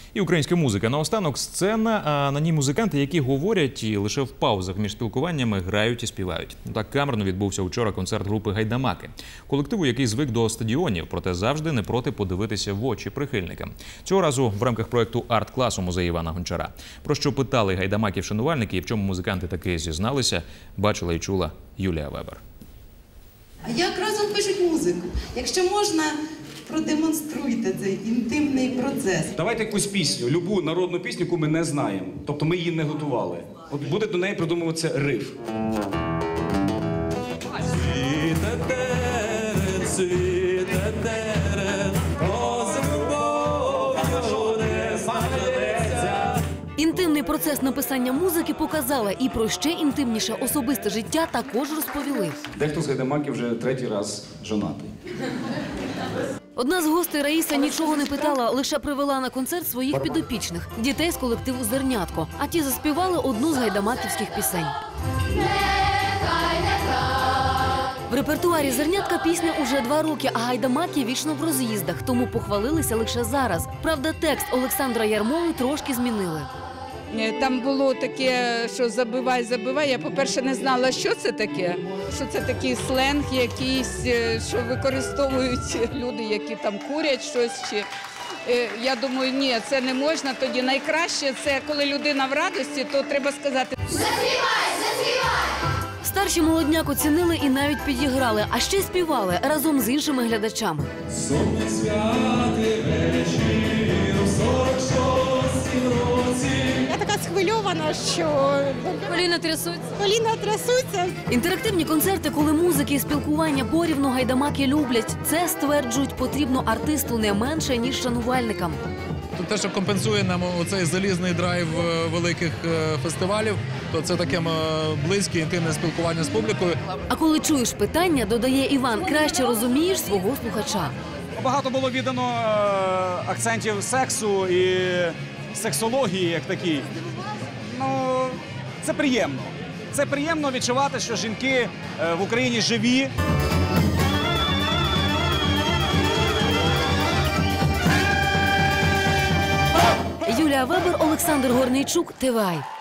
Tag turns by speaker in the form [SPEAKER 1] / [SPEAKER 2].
[SPEAKER 1] І українська музика. Наостанок сцена, а на ній музиканти, які говорять і лише в паузах між спілкуваннями грають і співають. Так камерно відбувся вчора концерт групи «Гайдамаки». Колективу, який звик до стадіонів, проте завжди не проти подивитися в очі прихильникам. Цього разу в рамках проєкту «Арт-клас» у музеї Івана Гончара. Про що питали гайдамаків-шанувальники і в чому музиканти таки зізналися, бачила і чула Юлія Вебер.
[SPEAKER 2] А як разом пишуть музику? Якщо можна, продемонструйте цей інтимний процес.
[SPEAKER 3] Давайте якусь пісню, любу народну пісню, яку ми не знаємо. Тобто ми її не готували. От буде до неї придумуватися риф.
[SPEAKER 4] Інтимний процес написання музики показала, і про ще інтимніше особисте життя також розповіли.
[SPEAKER 3] Дехто з гайдамаків вже третій раз жонатий.
[SPEAKER 4] Одна з гостей, Раїса, нічого не питала, лише привела на концерт своїх підопічних – дітей з колективу «Зернятко». А ті заспівали одну з гайдамаківських пісень. В репертуарі «Зернятка» пісня уже 2 роки, а гайдамаки вічно в роз'їздах, тому похвалилися лише зараз. Правда, текст Олександра Ярмоли трошки змінили.
[SPEAKER 5] Там було таке, що «забивай, забивай». Я, по-перше, не знала, що це таке. Що це такий сленг якийсь, що використовують люди, які там курять щось. Я думаю, ні, це не можна. Тоді найкраще це, коли людина в радості, то треба сказати «заспівай, заспівай».
[SPEAKER 4] Старші молодняк оцінили і навіть підіграли, а ще й співали разом з іншими глядачами.
[SPEAKER 6] Я така схвильована, що
[SPEAKER 4] Коліна трясуться.
[SPEAKER 6] коліна трясуться.
[SPEAKER 4] Інтерактивні концерти, коли музики і спілкування порівну гайдамаки люблять. Це, стверджують, потрібно артисту не менше, ніж шанувальникам.
[SPEAKER 7] Те, що компенсує нам оцей залізний драйв великих фестивалів, то це таке близьке, інтимне спілкування з публікою.
[SPEAKER 4] А коли чуєш питання, додає Іван, краще розумієш свого слухача.
[SPEAKER 8] Багато було віддано акцентів сексу і сексології як такій. Ну, це приємно. Це приємно відчувати, що жінки в Україні живі.
[SPEAKER 4] Юлія Вебер, Олександр Горнійчук, ТВА.